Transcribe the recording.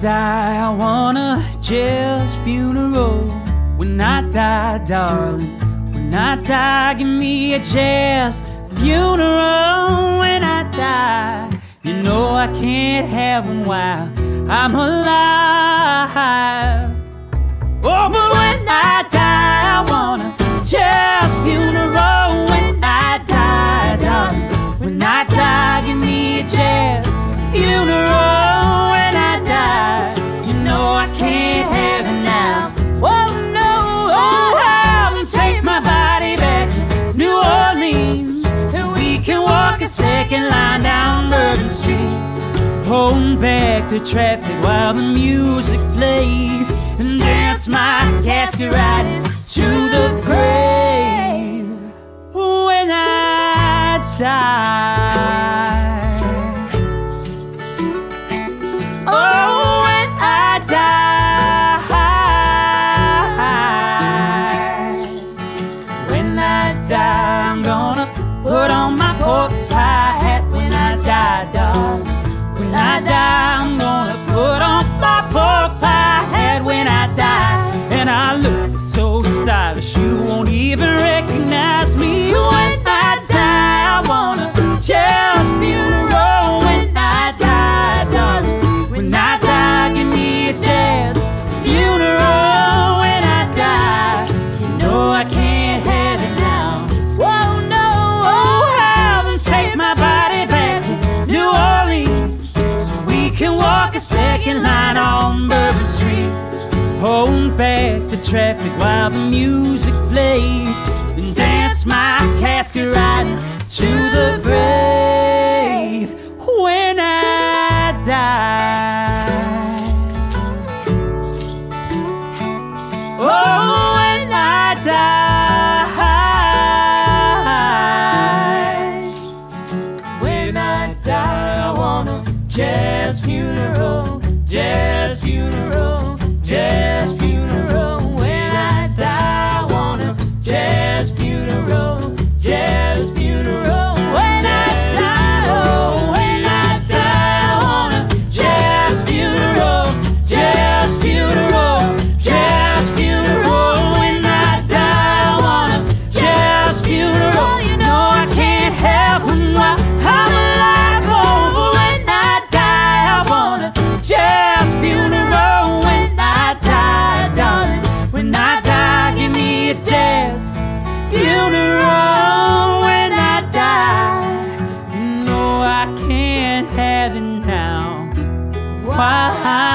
die, I want a jazz funeral. When I die, darling, when I die, give me a jazz funeral. When I die, you know I can't have one while I'm alive. Oh, but when I die, I want a jazz funeral. When I die, darling, when I die, give me a jazz funeral. When I die, you know I can't have it now. Oh no, oh, I'll take my body back to New Orleans, and we can walk a second line down Bourbon Street, holding back the traffic while the music plays, and dance my casket right into the grave. When I die, oh, when I die, when I die, I'm gonna put on my pork pie hat. When I die, darling, when I die, I'm gonna put on my pork pie hat. When I die, and I look so stylish you won't even recognize me. When I die, I want a jazz funeral. When I die, darling, when I die, give me a jazz funeral. When I die, you know I can't have it now. Oh no, oh, have them take my body back to New Orleans, so we can walk a second line on Bourbon Street, holding back the traffic while the music plays, and dance my casket right into the grave. When I die, oh, when I die, when I die, I want a jazz funeral, jazz funeral, jazz funeral. When I die, I want a jazz funeral, jazz funeral. When I die, oh, when I die, I want a jazz funeral, jazz funeral, jazz funeral. When I die, I want a jazz funeral. You know I can't have one while I'm alive. Oh, when I die, I want a jazz funeral. When I die, darling, when I die, give me a jazz funeral. When I die, you know I can't have it now while